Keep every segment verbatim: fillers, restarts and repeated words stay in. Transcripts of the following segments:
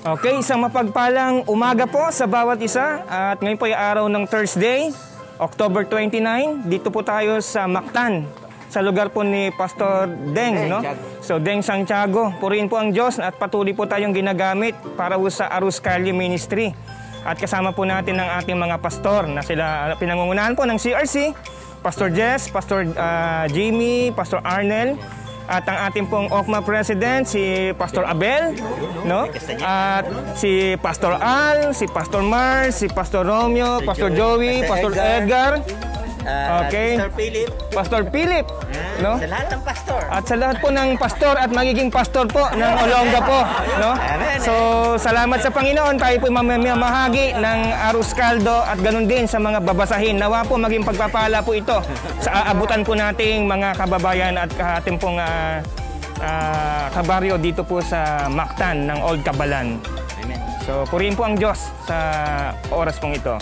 Okay, isang mapagpalang umaga po sa bawat isa. At ngayon po ay araw ng Thursday, October twenty-nine. Dito po tayo sa Mactan, sa lugar po ni Pastor Deng, no? So, Deng Santiago. Purihin po ang Diyos at patuloy po tayong ginagamit para po sa Arus Calle Ministry. At kasama po natin ang ating mga pastor na sila pinangungunahan po ng C R C, Pastor Jess, Pastor uh, Jamie, Pastor Arnel, at ang ating pong O C M A President, si Pastor Abel, no? At si Pastor Al, si Pastor Mars, si Pastor Romeo, Pastor Joey, Pastor Edgar, okay, Pastor Philip, Pastor Philip, no? Sa lahat ng pastor. At sa lahat po ng pastor at magiging pastor po ng Olonga po, no? So, salamat sa Panginoon, tayo po mamamahagi ng Arus Caldo at ganun din sa mga babasahin. Nawa po maging pagpapala po ito sa aabutan po nating mga kababayan at ating pong uh, uh, kabaryo dito po sa Mactan ng Old Cabalan. Amen. So, purihin po ang Diyos sa oras pong ito.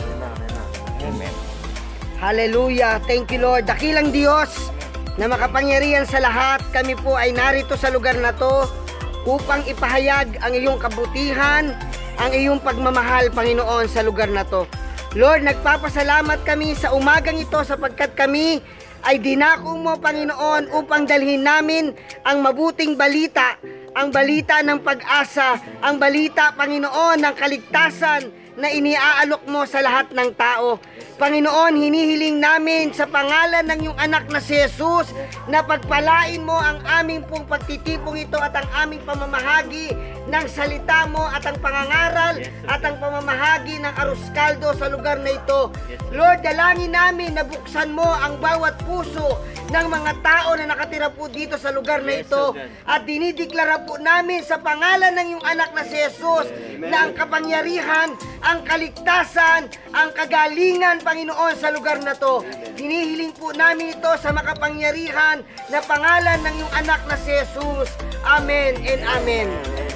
Amen. Hallelujah! Thank you, Lord. Dakilang Diyos na makapangyarihan sa lahat, kami po ay narito sa lugar na to upang ipahayag ang iyong kabutihan, ang iyong pagmamahal, Panginoon, sa lugar na to. Lord, nagpapasalamat kami sa umagang ito sapagkat kami ay dinako mo, Panginoon, upang dalhin namin ang mabuting balita, ang balita ng pag-asa, ang balita, Panginoon, ng kaligtasan na iniaalok mo sa lahat ng tao. Panginoon, hinihiling namin sa pangalan ng iyong anak na si Jesus na pagpalain mo ang aming pong pagtitipong ito at ang aming pamamahagi ng salita mo at ang pangangaral at ang pamamahagi ng Arus Caldo sa lugar na ito. Lord, dalangin namin na buksan mo ang bawat puso ng mga tao na nakatira po dito sa lugar na ito at dinideklara po namin sa pangalan ng iyong anak na si Jesus na ang kapangyarihan, ang kaligtasan, ang kagalingan, Panginoon, sa lugar na to. Hinihiling po namin ito sa makapangyarihan na pangalan ng iyong anak na si Jesus. Amen and amen.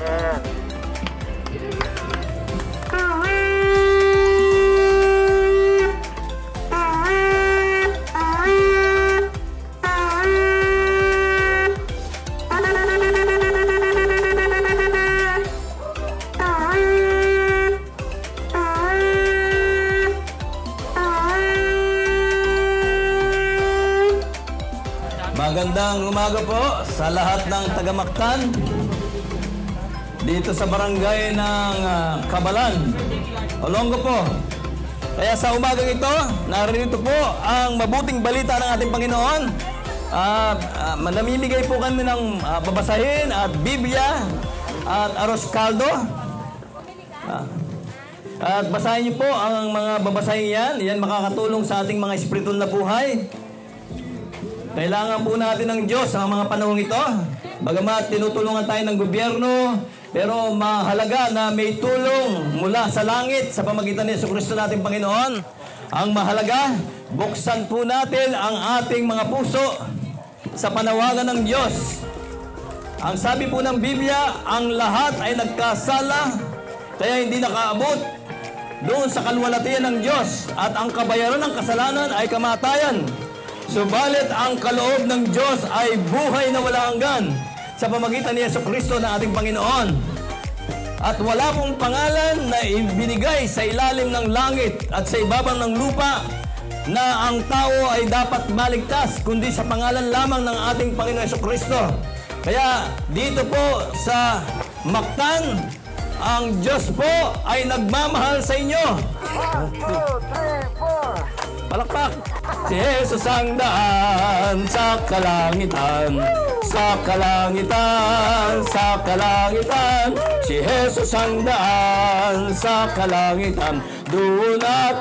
Magandang umaga po sa lahat ng taga-Mactan dito sa barangay ng uh, Cabalan, Olonga po. Kaya sa umagang ito, narito po ang mabuting balita ng ating Panginoon. Uh, uh, namimigay po kami ng uh, babasahin at Biblia at Arus Caldo. Uh, at basahin niyo po ang mga babasahin yan. Yan makakatulong sa ating mga espiritul na buhay. Kailangan po natin ng Diyos sa mga panahong ito. Bagamat tinutulungan tayo ng gobyerno, pero mahalaga na may tulong mula sa langit sa pamagitan ni Jesucristo nating Panginoon. Ang mahalaga, buksan po natin ang ating mga puso sa panawagan ng Diyos. Ang sabi po ng Biblia, ang lahat ay nagkasala, kaya hindi nakaabot doon sa kalwalatian ng Diyos, at ang kabayaran ng kasalanan ay kamatayan. Subalit ang kaloob ng Diyos ay buhay na wala hanggan sa pamagitan ni Jesucristo na ating Panginoon. At wala pong pangalan na ibinigay sa ilalim ng langit at sa ibabang ng lupa na ang tao ay dapat maligtas, kundi sa pangalan lamang ng ating Panginoon Jesucristo. Kaya dito po sa Mactan, ang Diyos po ay nagmamahal sa inyo. one, two, three, four. Palakpak! Si Jesus ang daan sa kalangitan, sa kalangitan, sa kalangitan. Si Jesus ang daan sa kalangitan, doon at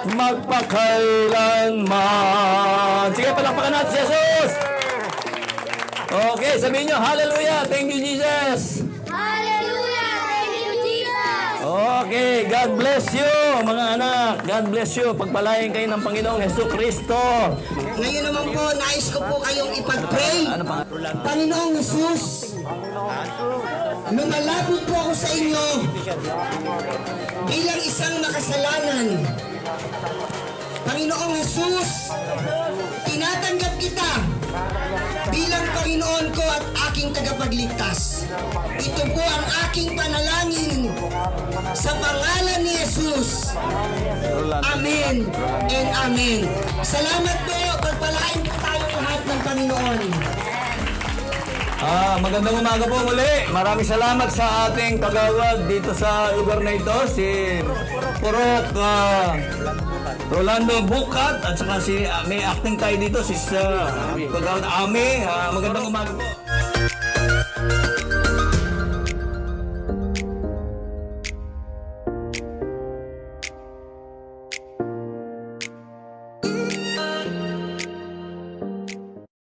magpakailanman. Sige, palakpakan natin si Jesus! Okay, sabihin nyo, hallelujah! Thank you, Jesus! Okay, God bless you, mga anak. God bless you. Pagpalain kayo ng Panginoong Jesucristo. Ngayon naman po, nais ko po kayong ipag-pray. Ano pa? Panginoong Jesus, lumalapit po ako sa inyo bilang isang makasalanan. Panginoong Jesus, tinatanggap kita bilang Panginoon ko at aking tagapagligtas. Ito po ang aking panalangin Amen and amen. Salamat po. Pagpalain po tayo lahat ng Panginoon. Ah, magandang umaga po muli. Maraming salamat sa ating kagawad dito sa lugar na ito, si Purok ah, Rolando Bukat at saka si ah, may acting tayo dito si uh, kagawad Ami. Ah, magandang umaga po.